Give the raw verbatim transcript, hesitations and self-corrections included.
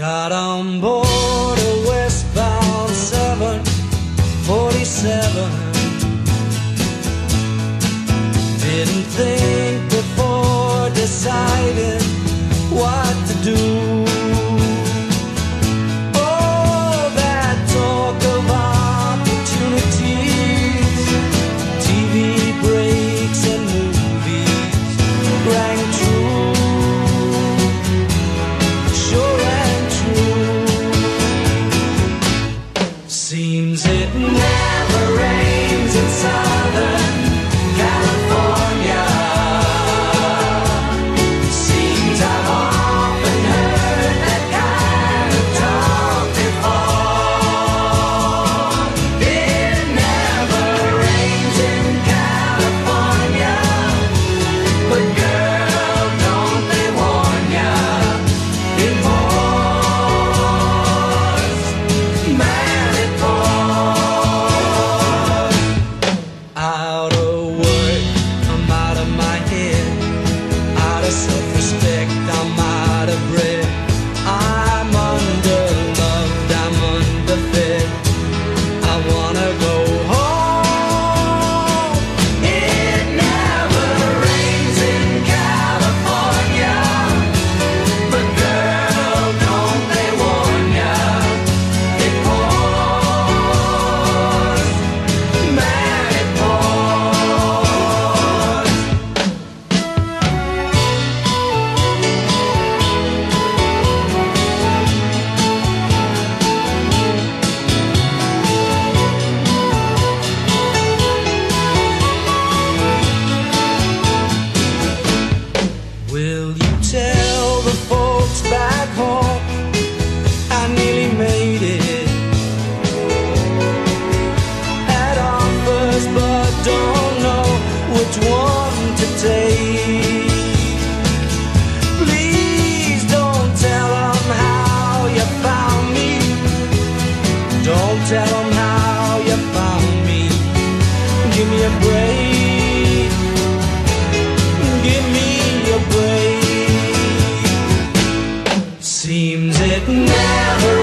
Got on board a westbound seven forty-seven. Didn't think before deciding what to do. Oh, that talk of opportunities, T V breaks and movies rang true. Sure rang true. Seems it never rains in Southern California. Seems I've often heard that kind of talk before. It never rains in California, but girl, don't they warn ya? It pours, man, it pours. Out of work, I'm out of my head. Out of self-respect, I'm out of breath. I'm underloved, I'm underfed. I wanna go home. It never rains in California, but girl, don't they warn ya? It pours, man, it pours. Will you tell the folks back home I nearly made it? Had offers but don't know which one to take. Please don't tell them how you found me. Don't tell them how you found me. Give me a break. Give me a break. Seems it never